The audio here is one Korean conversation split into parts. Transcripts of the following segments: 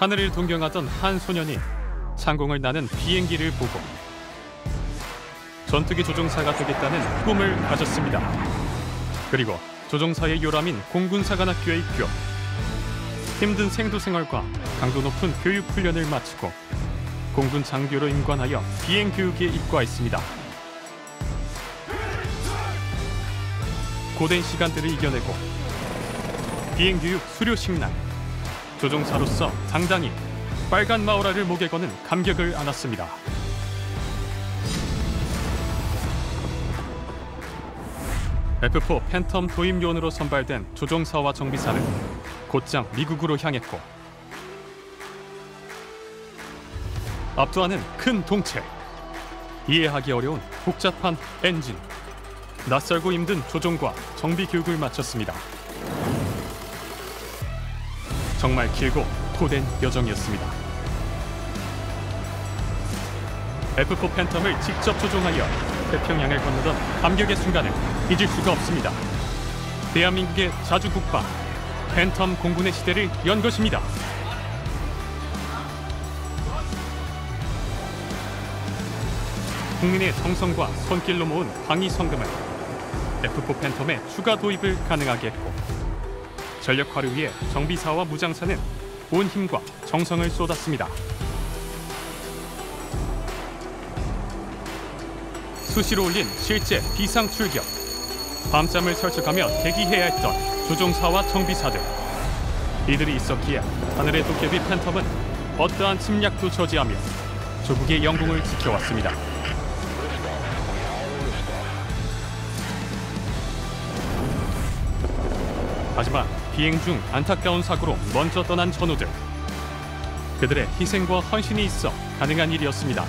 하늘을 동경하던 한 소년이 창공을 나는 비행기를 보고 전투기 조종사가 되겠다는 꿈을 가졌습니다. 그리고 조종사의 요람인 공군사관학교에 입교. 힘든 생도 생활과 강도 높은 교육 훈련을 마치고 공군 장교로 임관하여 비행 교육에 입과했습니다. 고된 시간들을 이겨내고 비행 교육 수료식 날 조종사로서 당당히 빨간 마우라를 목에 거는 감격을 안았습니다. F4 팬텀 도입 요원으로 선발된 조종사와 정비사는 곧장 미국으로 향했고 압도하는 큰 동체, 이해하기 어려운 복잡한 엔진, 낯설고 힘든 조종과 정비 교육을 마쳤습니다. 정말 길고 고된 여정이었습니다. F4 팬텀을 직접 조종하여 태평양을 건너던 감격의 순간을 잊을 수가 없습니다. 대한민국의 자주국방, 팬텀 공군의 시대를 연 것입니다. 국민의 정성과 손길로 모은 방위 성금은 F4 팬텀의 추가 도입을 가능하게 했고 전력화를 위해 정비사와 무장사는 온 힘과 정성을 쏟았습니다. 수시로 올린 실제 비상 출격, 밤잠을 설쳐가며 대기해야 했던 조종사와 정비사들. 이들이 있었기에 하늘의 도깨비 팬텀은 어떠한 침략도 저지하며 조국의 영공을 지켜왔습니다. 하지만 비행 중 안타까운 사고로 먼저 떠난 전우들. 그들의 희생과 헌신이 있어 가능한 일이었습니다.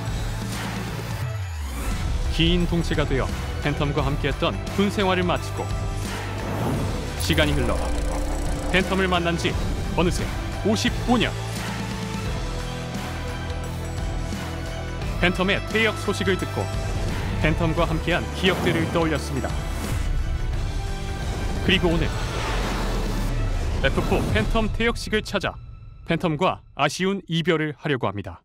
긴 동체가 되어 팬텀과 함께했던 군 생활을 마치고 시간이 흘러 팬텀을 만난 지 어느새 55년. 팬텀의 퇴역 소식을 듣고 팬텀과 함께한 기억들을 떠올렸습니다. 그리고 오늘 F4 팬텀 퇴역식을 찾아 팬텀과 아쉬운 이별을 하려고 합니다.